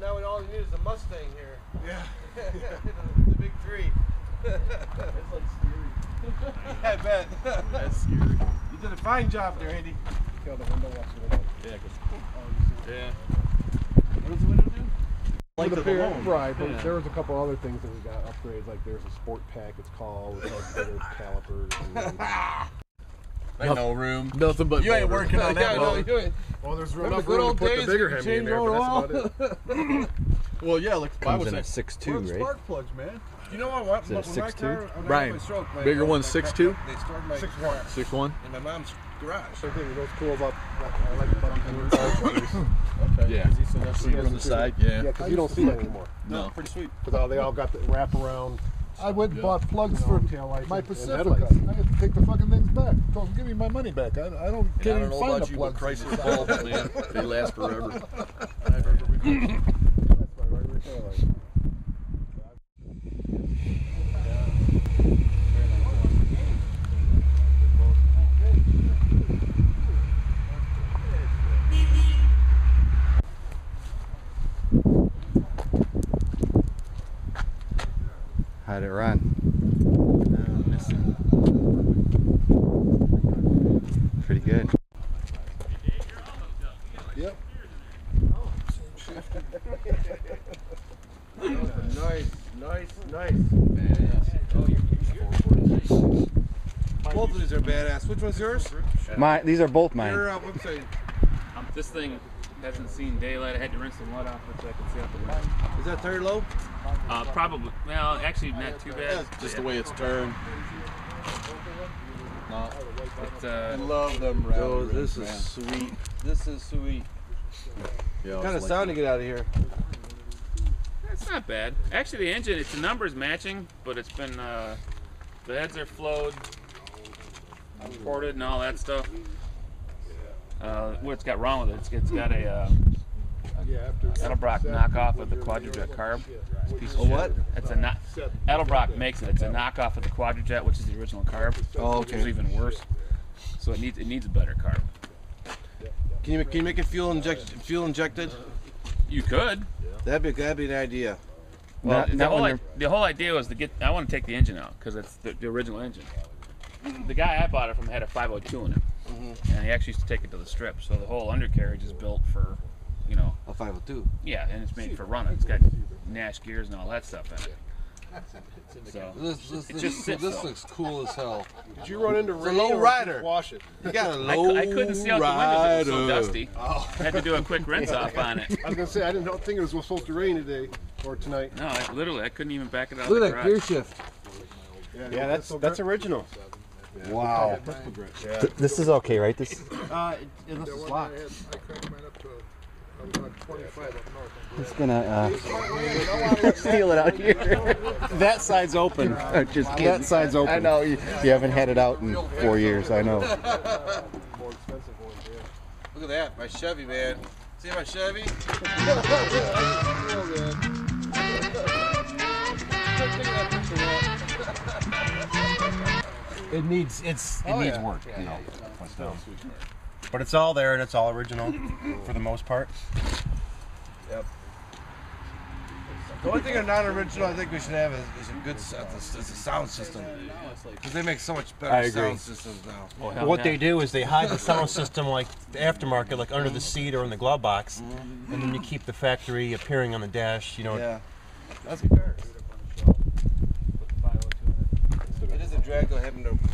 now all you need is a Mustang here. Yeah. the big three. It's like scary. Yeah, I bet. That's scary. You did a fine job there, Andy. Kill the window, watch the window. Yeah. What does the window do? Like the balloon. Right, but there was a couple other things that we got upgrades, like there's a sport pack it's called, with like bigger calipers. Like no room. Nothing but You ain't working on that. no, you ain't. Well, there's Remember enough the good room old to put days the bigger you Hemi in change there, over but that's about it. Well, yeah, like Comes in at 6'2", right? Spark plugs, man. You know what? Is it a When my 6'2"? car, when I had Brian, my stroke, bigger one's 6'2"? They stored my 6'1". car 6'1"? in my mom's garage. The thing that's cool about I like about the Okay. Yeah. See from the side. yeah, because you don't see that anymore. No. Pretty sweet. Because they all got the wrap around. I went and bought plugs for tail lights my and Pacific. headlights. I had to take the fucking things back. Told them, give me my money back. I don't I can't don't even know find about the you, but plugs. crisis bulbs, man, they last forever. That's my regular tail light. How'd it run? Pretty good. Yep. Nice. Both of these are badass. Which one's yours? These are both mine. Your website. This thing hasn't seen daylight. I had to rinse the mud off it so I could see out the window. Is that tire low? Probably. Well, actually, not too bad. Just the way it's turned. No. It's, I love them round Oh, rims, this is man. sweet. This is sweet. Yeah, What kind of it's sound to get out of here? it's not bad. Actually, the engine, the numbers matching, but it's been the heads are flowed, ported, and all that stuff. What's got wrong with it? It's got a Edelbrock knockoff of the Quadrajet carb. It's a piece of shit. what? It's a Edelbrock makes it. It's a knockoff of the Quadrajet, which is the original carb. Oh, Which is even worse. So it needs a better carb. Can you make it fuel injected? You could. That'd be an idea. Well, Not the whole idea was I want to take the engine out because it's the original engine. The guy I bought it from had a 502 in it, and he actually used to take it to the strip. So the whole undercarriage is built for, A 502. yeah, and it's made for running. It's got Nash gears and all that stuff in it. So it just sits. This looks cool as hell. Did you run into It's a rain low or rider. wash it? You got a low I couldn't see out the windows. It was so rider. dusty. I had to do a quick rinse off on it. I was gonna say I didn't think it was supposed to rain today or tonight. No, I couldn't even back it out. Look of at the that garage. gear shift. Yeah, that's original. Wow. This is okay, right? This. Unless it's locked. I cranked mine up to about 25 up north. It's gonna steal it out here. That side's open. Just kidding. That side's open. I know you haven't had it out in 4 years. I know. More expensive ones, yeah. Look at that, my Chevy, man. See my Chevy? It needs work, but it's all there and it's all original for the most part. Yep. The only thing not original I think we should have is a good sound system. Because they make so much I better agree. sound systems now. Oh, hell What yeah. they do is they hide the sound system like the aftermarket, like under the seat or in the glove box, and then you keep the factory appearing on the dash. Yeah. That's fair. It is a drag though having to.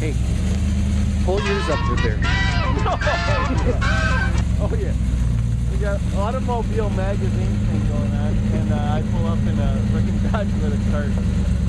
Hey, pull yours up to there. Oh yeah. We got Automobile magazine thing going on, and I pull up in a freaking Dodge with a cart.